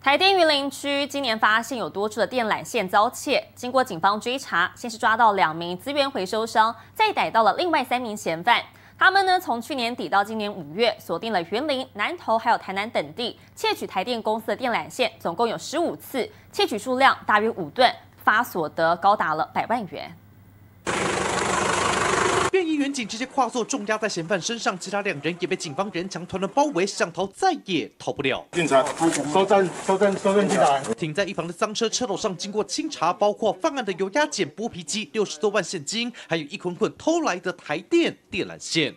台电云林区今年发现有多处的电缆线遭窃，经过警方追查，先是抓到2名资源回收商，再逮到了另外3名嫌犯。他们呢，从去年底到今年5月，锁定了云林、南投还有台南等地，窃取台电公司的电缆线，总共有15次，窃取数量大约5吨，发所得高达了100万元。 便衣员警直接跨坐重压在嫌犯身上，其他2人也被警方人墙团团包围，想逃再也逃不了。 警察收证进来。 停在一旁的赃车车头上经过清查，包括犯案的油压剪剥皮机、60多万现金，还有一捆捆偷来的台电电缆线。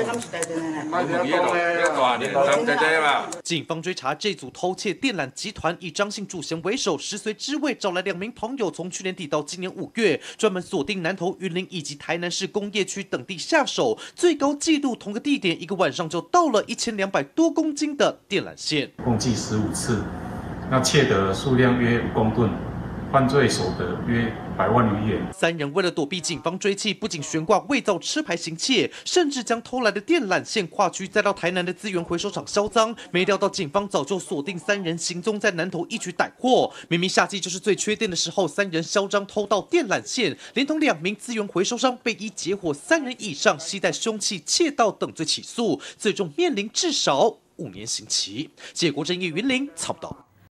警方追查这组偷窃电缆集团，以张姓主嫌为首，食髓知味，找来2名朋友，从去年底到今年5月，专门锁定南投、云林以及台南市工业区等地下手，最高纪录同个地点1个晚上就到了1200多公斤的电缆线， 共计15次，那窃得数量约5公吨，犯罪所得约100万余元。 3人为了躲避警方追缉，不仅悬挂伪造车牌行窃，甚至将偷来的电缆线跨区再到台南的资源回收厂销赃。没料到警方早就锁定3人行踪在南投，一举逮获。明明夏季就是最缺电的时候，3人嚣张偷盗电缆线，连同2名资源回收商被依结伙3人以上携带凶器窃盗等罪起诉，最终面临至少5年刑期。结果正义云林查不到。